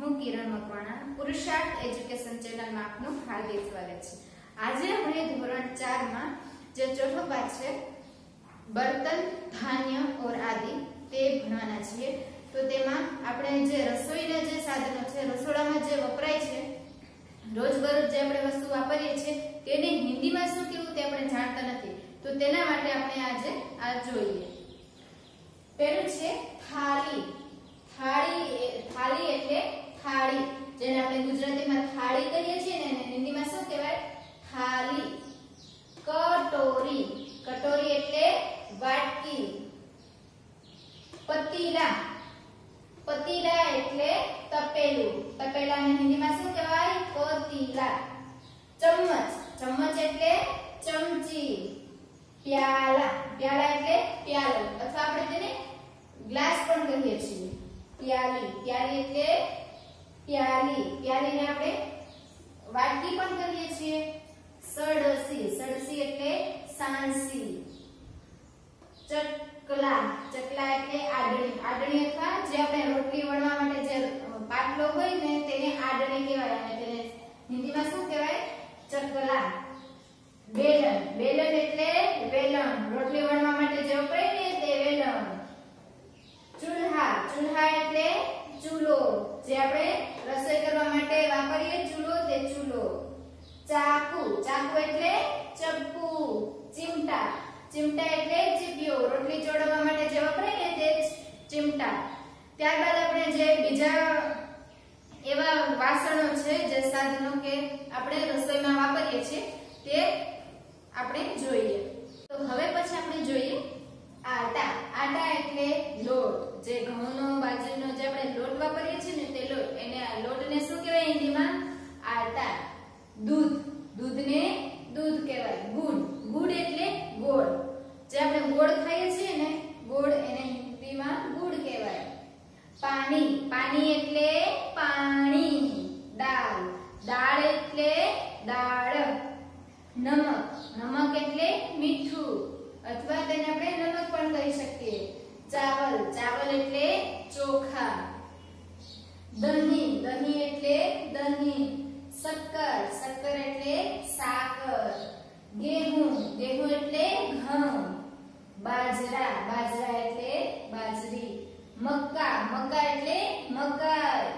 હું કિરણ મકવાણા પુરુષાર્થ education channel માં આપનું હાર્દિક સ્વાગત છે। આજે આપણે ધોરણ 4 માં જે ચોથો પાઠ છે બર્તન धान्य और आदि તે ભણવાના છીએ। તો તેમાં આપણે જે રસોઈના જે સાધનો છે રસોડામાં જે વપરાય છે રોજબરોજ જે આપણે વસ્તુ વાપરીએ છીએ તેને હિન્દીમાં શું કહેવું તે આપણે જાણતા નથી। તો તેના માટે આપણે આજે આ જોઈએ। પહેલું છે થાળી। થાળી એટલે થાળી, જેને આપણે ગુજરાતીમાં થાળી કહીએ છીએ ને એને હિન્દીમાં શું કહેવાય? થાળી। કટોરી, કટોરી એટલે વાટકી। પતીલા, પતીલા એટલે તપેલું, તપેલાને હિન્દીમાં શું કહેવાય? પતીલા। ચમચ, ચમચ એટલે ચમચી। પ્યાલા, પ્યાલા એટલે પ્યાલો અથવા આપણે તેને ગ્લાસ પણ કહીએ છીએ। પ્યાલી, પ્યાલી એટલે પ્યાલી, પ્યાલીને આપણે વાટકી પણ કહીએ છીએ। સડસી, સડસી એટલે સાણસી। ચકલા, ચકલા એટલે આડણી, આડણી અથવા જે આપણે રોટલી વણવા માટે જે પાટલો હોય ને તેને આડણી કહેવાય અને તેને હિન્દીમાં શું કહેવાય? ચકલા। બેલન, બેલન એટલે વેલણ, રોટલી વણવા માટે જે વપરાય ને તે વેલણ। ચૂલ્હા, ચૂલ્હા એટલે ચૂલો, જે આપણે રસોઈ કરવા માટે વાપરીએ ચૂલો તે ચૂલો। ચાકુ, ચાકુ એટલે ચપ્પુ। ચીમટા, ચીમટા એટલે ચીપિયો, રોટલી ચોળવવા માટે જે વપરાય ને તે ચીમટા। ત્યારબાદ આપણે જે બીજા એવા વાસણો છે જે સાધનો કે આપણે રસોઈમાં વાપરીએ છીએ તે આપણે જોઈએ। તો હવે પછી આપણે જોઈએ આટા। આટા એટલે લોટ, જે ઘઉંનો બાજરીનો જે આપણે લોટ વાપરીએ છીએ ને તે લોટ, એને આ લોટને શું કહેવાય હિન્દીમાં? આટા। દૂધ, દૂધને દૂધ કહેવાય। ગુડ, ગુડ એટલે ગોળ, જે આપણે ગોળ ખાઈએ છીએ ને ગોળ, એને હિન્દીમાં ગુડ કહેવાય। પાણી, પાણી એટલે પાણી। દાળ, દાળ એટલે દાળ। નમક, નમક એટલે મીઠું અથવા તેને આપણે નમક પણ કહી શકીએ। ચાવલ, ચાવલ એટલે ચોખા। દહીં, દહીં એટલે દહીં। શક્કર, શક્કર એટલે સાકર। गेहूं, गेहूं એટલે ઘઉં। બાજરા, બાજરા એટલે બાજરી। મક્કા, મક્કા એટલે મકાઈ।